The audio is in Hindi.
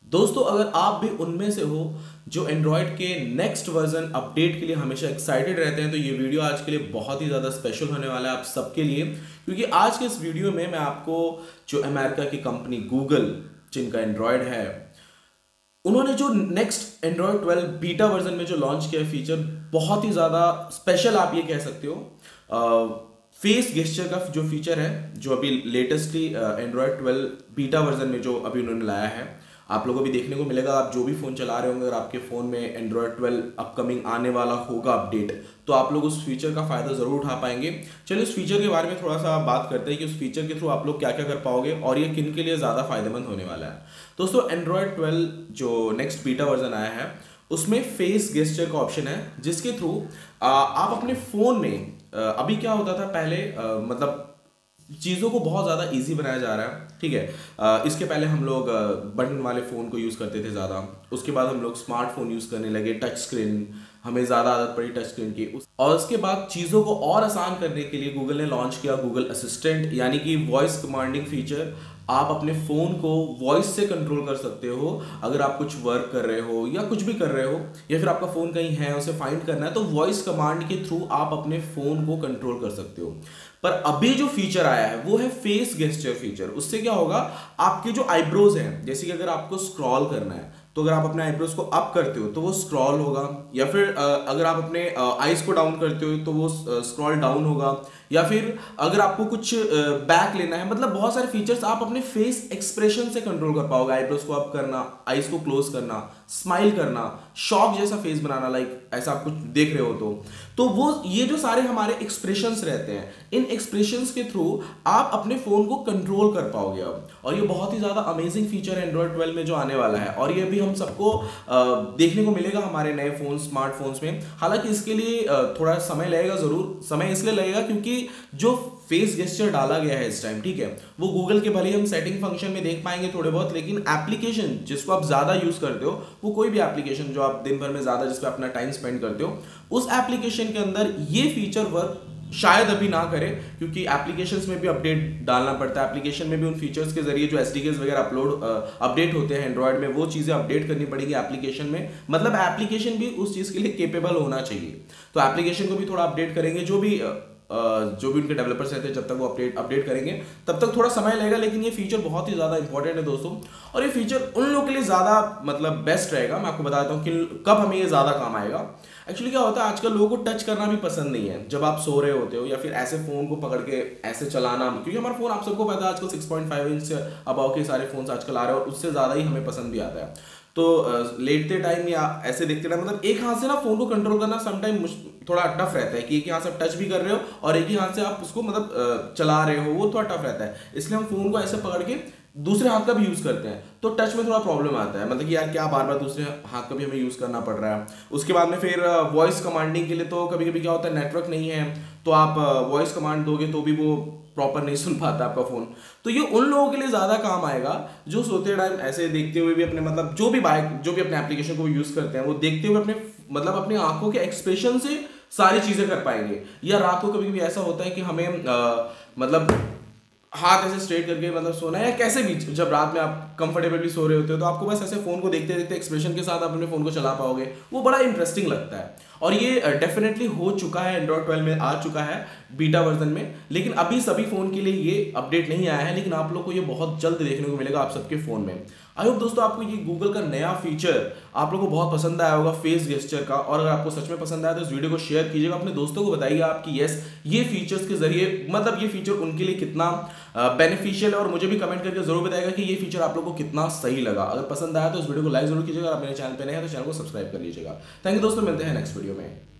दोस्तों, अगर आप भी उनमें से हो जो एंड्रॉयड के नेक्स्ट वर्जन अपडेट के लिए हमेशा एक्साइटेड रहते हैं, तो ये वीडियो आज के लिए बहुत ही ज़्यादा स्पेशल होने वाला है आप सबके लिए। क्योंकि आज के इस वीडियो में मैं आपको जो अमेरिका की कंपनी गूगल, जिनका एंड्रॉयड है, उन्होंने जो नेक्स्ट एंड्रॉयड 12 बीटा वर्जन में जो लॉन्च किया फीचर बहुत ही ज़्यादा स्पेशल आप ये कह सकते हो। फेस गेस्चर का जो फीचर है, जो अभी लेटेस्टली एंड्रॉयड 12 बीटा वर्जन में जो अभी उन्होंने लाया है, आप लोगों को भी देखने को मिलेगा। आप जो भी फ़ोन चला रहे होंगे, अगर आपके फ़ोन में एंड्रॉयड 12 अपकमिंग आने वाला होगा अपडेट, तो आप लोग उस फीचर का फ़ायदा ज़रूर उठा पाएंगे। चलिए उस फीचर के बारे में थोड़ा सा बात करते हैं कि उस फीचर के थ्रू आप लोग क्या क्या कर पाओगे और ये किन के लिए ज़्यादा फायदेमंद होने वाला है। दोस्तों, एंड्रॉयड 12 जो नेक्स्ट बीटा वर्जन आया है, उसमें फेस गेस्चर का ऑप्शन है, जिसके थ्रू आप अपने फ़ोन में अभी क्या होता था पहले, मतलब चीज़ों को बहुत ज़्यादा इजी बनाया जा रहा है। ठीक है, इसके पहले हम लोग बटन वाले फ़ोन को यूज़ करते थे ज़्यादा, उसके बाद हम लोग स्मार्टफोन यूज़ करने लगे, टच स्क्रीन, हमें ज़्यादा आदत पड़ी टच स्क्रीन की। और उसके बाद चीज़ों को और आसान करने के लिए गूगल ने लॉन्च किया गूगल असिस्टेंट, यानी कि वॉइस कमांडिंग फीचर। आप अपने फ़ोन को वॉइस से कंट्रोल कर सकते हो। अगर आप कुछ वर्क कर रहे हो या कुछ भी कर रहे हो, या फिर आपका फ़ोन कहीं है उसे फाइंड करना है, तो वॉइस कमांड के थ्रू आप अपने फ़ोन को कंट्रोल कर सकते हो। पर अभी जो फीचर आया है वो है फेस गेस्चर फीचर। उससे क्या होगा, आपके जो आईब्रोज हैं, जैसे कि अगर आपको स्क्रॉल करना है, तो अगर आप अपने आईब्रोज को अप करते हो तो वो स्क्रॉल होगा, या फिर अगर आप अपने आईज को डाउन करते हो तो वो स्क्रॉल डाउन होगा, या फिर अगर आपको कुछ बैक लेना है, मतलब बहुत सारे फीचर्स आप अपने फेस एक्सप्रेशन से कंट्रोल कर पाओगे। आईब्रोज को अप करना, आईज को क्लोज करना, स्माइल करना, शॉक जैसा फेस बनाना, लाइक ऐसा आप कुछ देख रहे हो तो वो ये जो सारे हमारे एक्सप्रेशंस रहते हैं, इन एक्सप्रेशंस के थ्रू आप अपने फोन को कंट्रोल कर पाओगे अब। और ये बहुत ही ज्यादा अमेजिंग फीचर है एंड्रॉयड 12 में जो आने वाला है, और ये भी हम सबको देखने को मिलेगा हमारे नए फोन, स्मार्टफोन्स में। हालांकि इसके लिए थोड़ा समय लगेगा, जरूर समय इसलिए लगेगा क्योंकि जो फेस गेस्चर डाला गया है इस टाइम, ठीक है, वो गूगल के भले हम सेटिंग फंक्शन में देख पाएंगे थोड़े बहुत, लेकिन एप्लीकेशन जिसको आप ज्यादा यूज करते हो, वो कोई भी एप्लीकेशन जो आप दिन भर में ज्यादा जिस पे अपना टाइम स्पेंड करते हो, उस एप्लीकेशन के अंदर ये फीचर वर्क शायद अभी ना करे, क्योंकि एप्लीकेशंस में भी अपडेट डालना पड़ता है। एप्लीकेशन में भी उन फीचर्स के जरिए जो एसडीकेस वगैरह अपडेट होते हैं एंड्रॉयड में, वो चीज़ें अपडेट करनी पड़ेगी एप्लीकेशन में। मतलब एप्लीकेशन भी उस चीज़ के लिए केपेबल होना चाहिए, तो एप्लीकेशन को भी थोड़ा अपडेट करेंगे। जो भी उनके डेवलपर्स रहते हैं, जब तक वो अपडेट करेंगे तब तक थोड़ा समय लगेगा, लेकिन ये फीचर बहुत ही ज़्यादा इंपॉर्टेंट है दोस्तों। और ये फीचर उन लोगों के लिए ज़्यादा मतलब बेस्ट रहेगा। मैं आपको बता देता हूँ कि कब हमें ये ज़्यादा काम आएगा। एक्चुअली क्या होता है, आजकल लोगों को टच करना भी पसंद नहीं है जब आप सो रहे होते हो, या फिर ऐसे फ़ोन को पकड़ के ऐसे चलाना, क्योंकि हमारा फ़ोन आप सबको पता है आजकल 6.5 इंच से अबाव के सारे फ़ोन्स आजकल आ रहे हैं, और उससे ज़्यादा ही हमें पसंद भी आता है। तो लेटते टाइम या ऐसे देखते टाइम, मतलब एक हाथ से ना फोन को कंट्रोल करना समटाइम थोड़ा टफ रहता है, कि एक ही हाथ से आप टच भी कर रहे हो और एक ही हाथ से आप उसको मतलब चला रहे हो, वो थोड़ा टफ रहता है। इसलिए हम फोन को ऐसे पकड़ के दूसरे हाथ का भी यूज करते हैं, तो टच में थोड़ा प्रॉब्लम आता है, मतलब कि यार क्या बार बार दूसरे हाथ का भी हमें यूज करना पड़ रहा है। उसके बाद में फिर वॉइस कमांडिंग के लिए तो कभी कभी क्या होता है, नेटवर्क नहीं है, तो आप वॉइस कमांड दोगे तो भी वो प्रॉपर नहीं सुन पाता आपका फोन। तो ये उन लोगों के लिए ज्यादा काम आएगा जो सोते टाइम ऐसे देखते हुए भी अपने, मतलब जो भी अपने एप्लीकेशन को यूज करते हैं, वो देखते हुए अपने मतलब अपनी आंखों के एक्सप्रेशन से सारी चीजें कर पाएंगे। या रात को कभी कभी ऐसा होता है कि हमें मतलब हाथ ऐसे स्ट्रेट करके मतलब सोना है, या कैसे भी जब रात में आप कंफर्टेबली सो रहे होते हो, तो आपको बस ऐसे फोन को देखते देखते एक्सप्रेशन के साथ आप अपने फोन को चला पाओगे, वो बड़ा इंटरेस्टिंग लगता है। और ये डेफिनेटली हो चुका है, एंड्रॉयड 12 में आ चुका है बीटा वर्जन में, लेकिन अभी सभी फोन के लिए ये अपडेट नहीं आया है, लेकिन आप लोग को ये बहुत जल्द देखने को मिलेगा आप सबके फोन में। आई होप दोस्तों आपको ये गूगल का नया फीचर आप लोगों को बहुत पसंद आया होगा, फेस गेस्चर का। और अगर आपको सच में पसंद आया तो इस वीडियो को शेयर कीजिएगा, अपने दोस्तों को बताइए आपकी यस ये फीचर्स के जरिए, मतलब ये फीचर उनके लिए कितना बेनिफिशियल है, और मुझे भी कमेंट करके जरूर बताएगा कि ये फीचर आप लोगों को कितना सही लगा। अगर पसंद आया तो इस वीडियो को लाइक जरूर कीजिएगा, आप मेरे चैनल पे नए हैं तो चैनल को सब्सक्राइब कर लीजिएगा। थैंक यू दोस्तों, मिलते हैं नेक्स्ट वीडियो में।